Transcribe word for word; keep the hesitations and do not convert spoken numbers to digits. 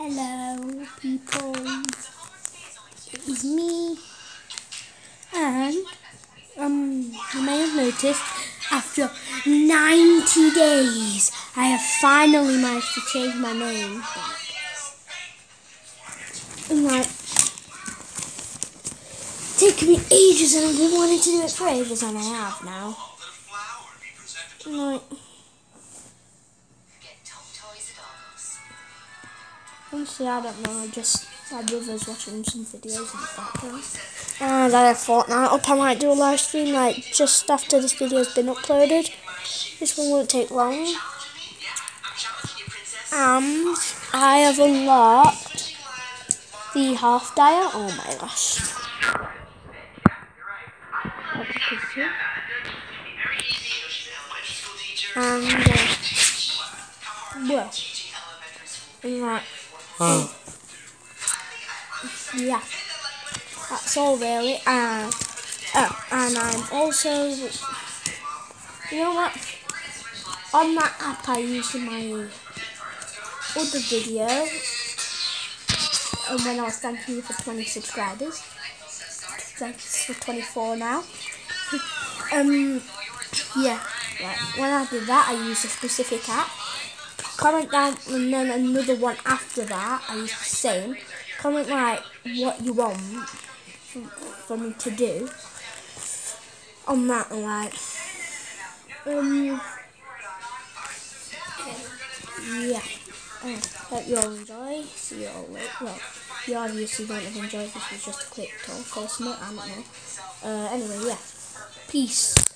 Hello people, it is me, and um, you may have noticed after ninety days I have finally managed to change my name back. And like, it's taken me ages and I've been wanting to do it for ages and I have now. And like, honestly, I don't know, I just, my brother's watching some videos in the background. And I have Fortnite up, I might do a live stream like just after this video's been uploaded. This one won't take long. And I have unlocked the half dial. Oh my gosh. And uh, well, right. Oh. Yeah, that's all really. And oh, and I'm also, you know what? On that app I used in my other video, and when I was thanking you for twenty subscribers, thanks for twenty-four now. um, yeah, right. When I did that, I used a specific app. Comment down, and then another one after that. I used the same. Comment like what you want for, for me to do on that, and like, um, yeah. Oh, hope you all enjoy. See you all later. Well, you obviously won't have enjoyed this. It was just a quick talk or something. I don't know. Uh, anyway, yeah. Peace.